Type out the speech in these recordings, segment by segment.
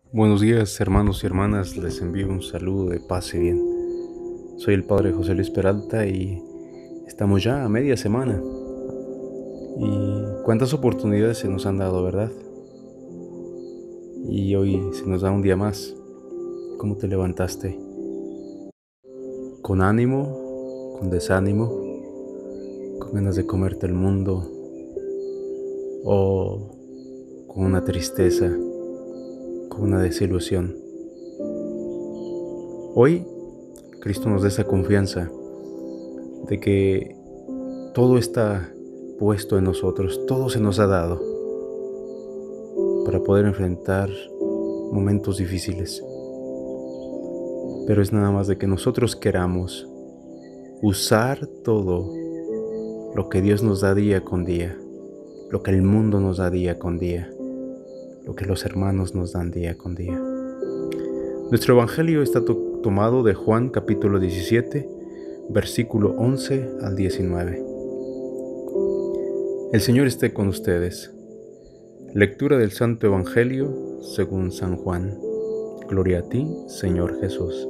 Buenos días, hermanos y hermanas, les envío un saludo de paz y bien. Soy el Padre José Luis Peralta y estamos ya a media semana. Y cuántas oportunidades se nos han dado, ¿verdad? Y hoy se nos da un día más. ¿Cómo te levantaste? ¿Con ánimo? ¿Con desánimo? ¿Con ganas de comerte el mundo? ¿O con una tristeza? ¿Con una desilusión? Hoy Cristo nos da esa confianza de que todo está puesto en nosotros, todo se nos ha dado para poder enfrentar momentos difíciles. Pero es nada más de que nosotros queramos usar todo lo que Dios nos da día con día, lo que el mundo nos da día con día, lo que los hermanos nos dan día con día. Nuestro evangelio está tomado de Juan capítulo 17, versículo 11 al 19. El Señor esté con ustedes. Lectura del Santo Evangelio según San Juan. Gloria a ti, Señor Jesús.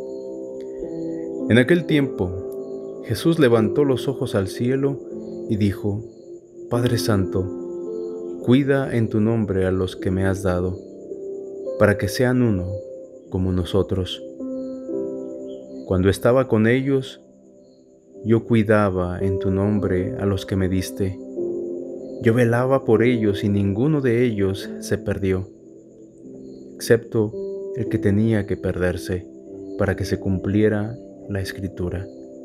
En aquel tiempo, Jesús levantó los ojos al cielo y dijo: Padre Santo, cuida en tu nombre a los que me has dado, para que sean uno como nosotros. Cuando estaba con ellos, yo cuidaba en tu nombre a los que me diste. Yo velaba por ellos y ninguno de ellos se perdió, excepto el que tenía que perderse para que se cumpliera la Escritura.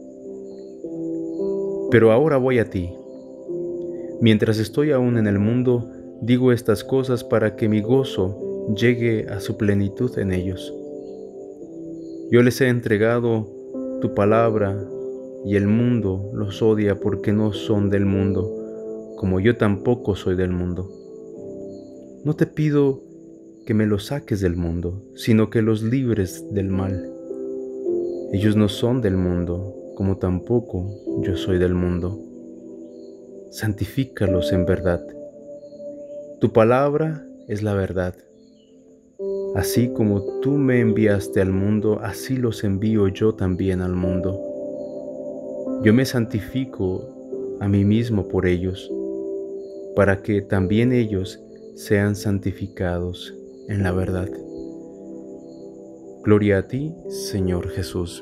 Pero ahora voy a ti. Mientras estoy aún en el mundo, digo estas cosas para que mi gozo llegue a su plenitud en ellos. Yo les he entregado tu palabra y el mundo los odia porque no son del mundo, como yo tampoco soy del mundo. No te pido que me los saques del mundo, sino que los libres del mal. Ellos no son del mundo, como tampoco yo soy del mundo. Santifícalos en verdad. Tu palabra es la verdad. Así como tú me enviaste al mundo, así los envío yo también al mundo. Yo me santifico a mí mismo por ellos, para que también ellos sean santificados en la verdad. Gloria a ti, Señor Jesús.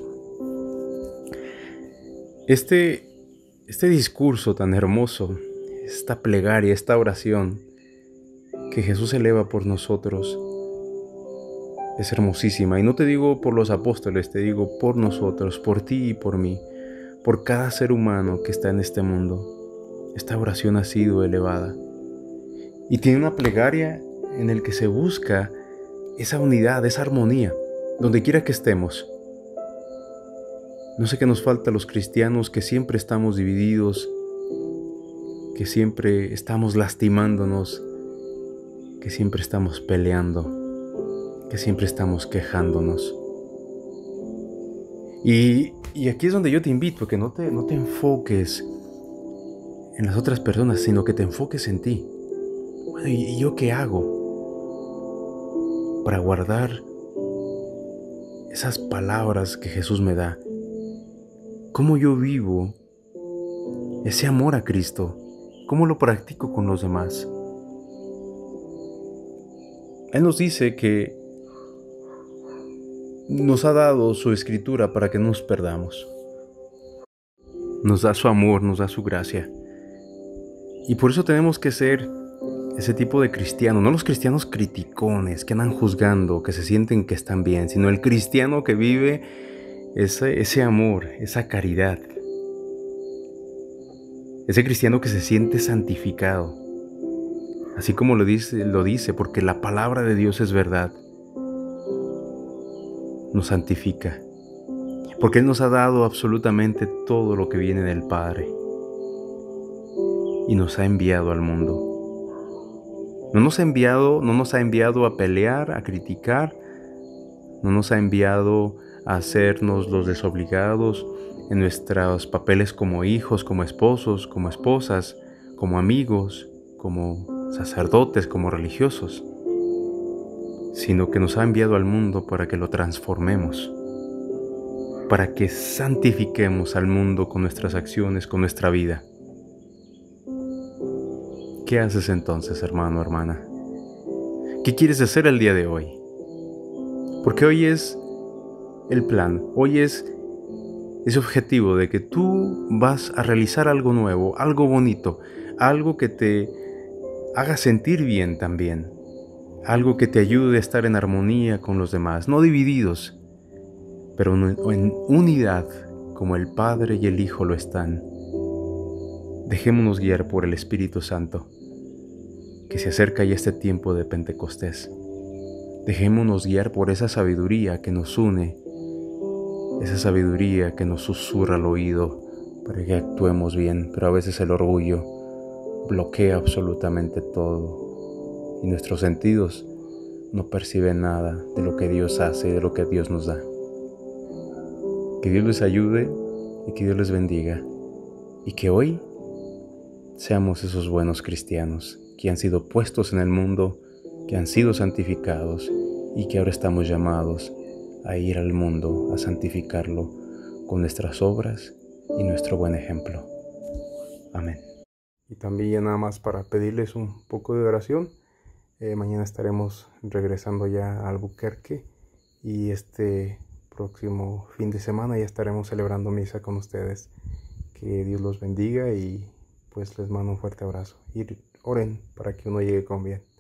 Este discurso tan hermoso, esta plegaria, esta oración que Jesús eleva por nosotros, es hermosísima. Y no te digo por los apóstoles, te digo por nosotros, por ti y por mí, por cada ser humano que está en este mundo. Esta oración ha sido elevada. Y tiene una plegaria en el que se busca esa unidad, esa armonía, donde quiera que estemos. No sé qué nos falta a los cristianos, que siempre estamos divididos, que siempre estamos lastimándonos, que siempre estamos peleando, que siempre estamos quejándonos. Y aquí es donde yo te invito a que no te enfoques en las otras personas, sino que te enfoques en ti. Bueno, ¿y yo qué hago para guardar esas palabras que Jesús me da? ¿Cómo yo vivo ese amor a Cristo? ¿Cómo lo practico con los demás? Él nos dice que nos ha dado su Escritura para que no nos perdamos. Nos da su amor, nos da su gracia. Y por eso tenemos que ser ese tipo de cristiano, no los cristianos criticones que andan juzgando, que se sienten que están bien, sino el cristiano que vive ese amor, esa caridad. Ese cristiano que se siente santificado. Así como lo dice, porque la palabra de Dios es verdad. Nos santifica. Porque Él nos ha dado absolutamente todo lo que viene del Padre. Y nos ha enviado al mundo. No nos ha enviado a pelear, a criticar. No nos ha enviado a hacernos los desobligados en nuestros papeles como hijos, como esposos, como esposas, como amigos, como sacerdotes, como religiosos. sino que nos ha enviado al mundo para que lo transformemos, para que santifiquemos al mundo con nuestras acciones, con nuestra vida. ¿Qué haces entonces, hermano, hermana? ¿Qué quieres hacer el día de hoy? Porque hoy es el plan, hoy es ese objetivo de que tú vas a realizar algo nuevo, algo bonito, algo que te haga sentir bien también, algo que te ayude a estar en armonía con los demás, no divididos, pero en unidad como el Padre y el Hijo lo están. Dejémonos guiar por el Espíritu Santo, que se acerca ya este tiempo de Pentecostés. Dejémonos guiar por esa sabiduría que nos une, esa sabiduría que nos susurra al oído para que actuemos bien, pero a veces el orgullo bloquea absolutamente todo y nuestros sentidos no perciben nada de lo que Dios hace y de lo que Dios nos da. Que Dios les ayude y que Dios les bendiga y que hoy seamos esos buenos cristianos que han sido puestos en el mundo, que han sido santificados y que ahora estamos llamados a ir al mundo a santificarlo con nuestras obras y nuestro buen ejemplo. Amén. Y también nada más para pedirles un poco de oración. Mañana estaremos regresando ya a Albuquerque y este próximo fin de semana ya estaremos celebrando misa con ustedes. Que Dios los bendiga y pues les mando un fuerte abrazo. Y oren para que uno llegue con bien.